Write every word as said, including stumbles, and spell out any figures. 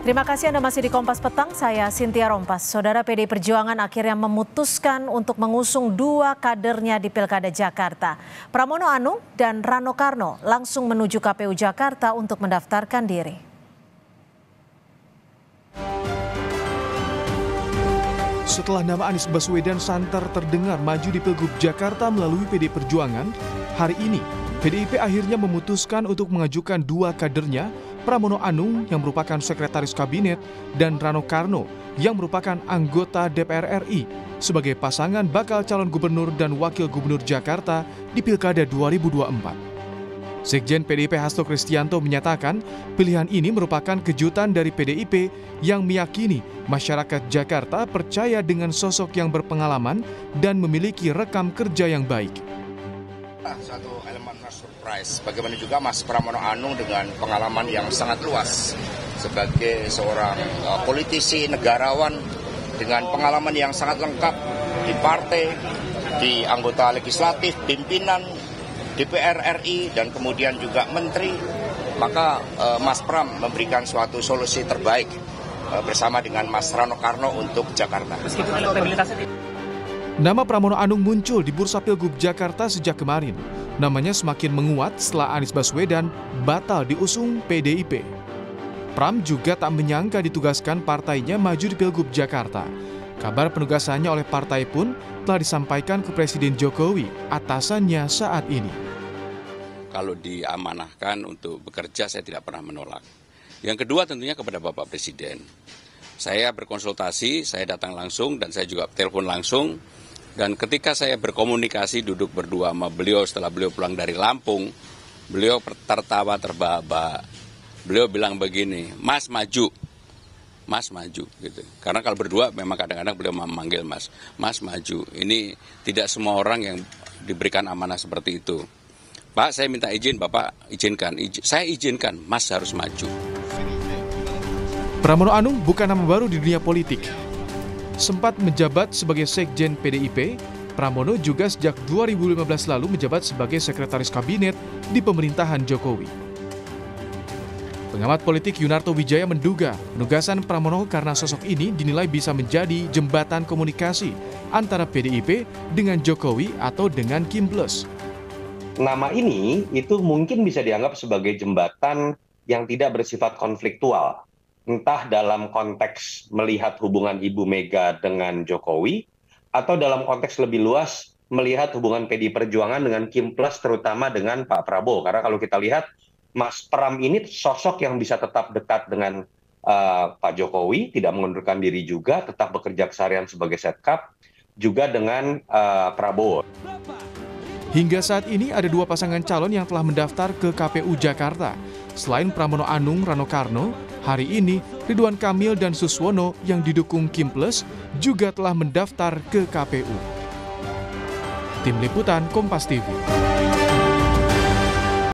Terima kasih Anda masih di Kompas Petang, saya Cynthia Rompas. Saudara, P D I Perjuangan akhirnya memutuskan untuk mengusung dua kadernya di Pilkada Jakarta. Pramono Anung dan Rano Karno langsung menuju K P U Jakarta untuk mendaftarkan diri. Setelah nama Anies Baswedan santer terdengar maju di Pilgub Jakarta melalui P D I Perjuangan, hari ini P D I P akhirnya memutuskan untuk mengajukan dua kadernya, Pramono Anung yang merupakan sekretaris kabinet dan Rano Karno yang merupakan anggota D P R R I sebagai pasangan bakal calon gubernur dan wakil gubernur Jakarta di Pilkada dua ribu dua puluh empat. Sekjen P D I P Hasto Kristianto menyatakan pilihan ini merupakan kejutan dari P D I P yang meyakini masyarakat Jakarta percaya dengan sosok yang berpengalaman dan memiliki rekam kerja yang baik. Satu elemen surprise, bagaimana juga Mas Pramono Anung dengan pengalaman yang sangat luas sebagai seorang uh, politisi, negarawan dengan pengalaman yang sangat lengkap di partai, di anggota legislatif, pimpinan D P R R I dan kemudian juga menteri, maka uh, Mas Pram memberikan suatu solusi terbaik uh, bersama dengan Mas Rano Karno untuk Jakarta. Meskipun elektabilitasnya Nama Pramono Anung muncul di Bursa Pilgub Jakarta sejak kemarin. Namanya semakin menguat setelah Anies Baswedan batal diusung P D I P. Pram juga tak menyangka ditugaskan partainya maju di Pilgub Jakarta. Kabar penugasannya oleh partai pun telah disampaikan ke Presiden Jokowi, atasannya saat ini. Kalau diamanahkan untuk bekerja, saya tidak pernah menolak. Yang kedua tentunya kepada Bapak Presiden. Saya berkonsultasi, saya datang langsung dan saya juga telepon langsung. Dan ketika saya berkomunikasi duduk berdua sama beliau setelah beliau pulang dari Lampung, beliau tertawa terbahak-bahak. Beliau bilang begini, Mas maju, Mas maju gitu. Karena kalau berdua memang kadang-kadang beliau memanggil Mas, Mas maju. Ini tidak semua orang yang diberikan amanah seperti itu. Pak, saya minta izin, Bapak izinkan. Izin, saya izinkan, Mas harus maju. Pramono Anung bukan nama baru di dunia politik. Sempat menjabat sebagai Sekjen P D I P, Pramono juga sejak dua ribu lima belas lalu menjabat sebagai Sekretaris Kabinet di pemerintahan Jokowi. Pengamat politik Yunarto Wijaya menduga penugasan Pramono karena sosok ini dinilai bisa menjadi jembatan komunikasi antara P D I P dengan Jokowi atau dengan Kim Plus. Nama ini itu mungkin bisa dianggap sebagai jembatan yang tidak bersifat konfliktual. Entah dalam konteks melihat hubungan Ibu Mega dengan Jokowi, atau dalam konteks lebih luas melihat hubungan P D I Perjuangan dengan Kim Plus, terutama dengan Pak Prabowo. Karena kalau kita lihat, Mas Pram ini sosok yang bisa tetap dekat dengan uh, Pak Jokowi, tidak mengundurkan diri juga, tetap bekerja keseharian sebagai setkap, juga dengan uh, Prabowo. Hingga saat ini ada dua pasangan calon yang telah mendaftar ke K P U Jakarta. Selain Pramono Anung, Rano Karno, hari ini Ridwan Kamil dan Suswono yang didukung Kim Plus juga telah mendaftar ke K P U. Tim Liputan Kompas T V.